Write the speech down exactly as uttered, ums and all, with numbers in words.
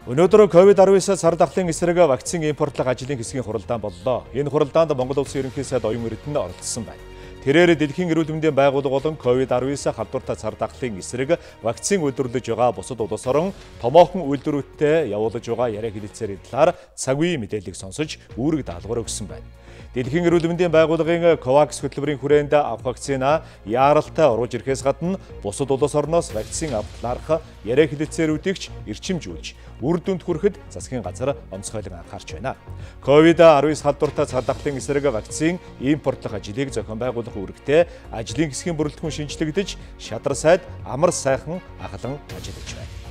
Өнөөдөр ковид арван сар тахлын эсрэг вакцин импортлох ажлын хэсгийн хуралдаан боллоо. Энэ хуралдаанд Монгол Улсын Ерөнхий Л.Оюун-Эрдэнэ оролцсон байна. Тэрээр ДЭМБ-ийн эрүүл мэндийн байгууллага болон ковид арван халдвартай сар тахлын эсрэг вакцин үйлдвэрлэж байгаа бусад улс орон томоохон үйлдвэрүүдтэй явуулж байгаа яриа хэлэлцээрийн талаар цаг үеийн мэдээллийг сонсож үүрэг даалгавар өгсөн байна. Дэлхийн эрүүл мэндийн байгууллагын ковакс хөтөлбөрийн хүрээнд авах вакцина яаралтай оруулж ирэхээс гадна бусад улс орноос вакцин авах талаарх яриа хэлэлцээрүүдийг ч эрчимжүүлж үр дүнд хүрэхэд засгийн газар онцгойлон анхаарч байна. ковид арван халдвартай сар тахлын эсрэг вакцин импортлох ажлыг зохион байгуулах үүрэгтэй ажлын хэсгийн бүрэлдэхүүн шинжлэгдэж шадар сайд С.Амарсайхан ахлан ажиллаж байна.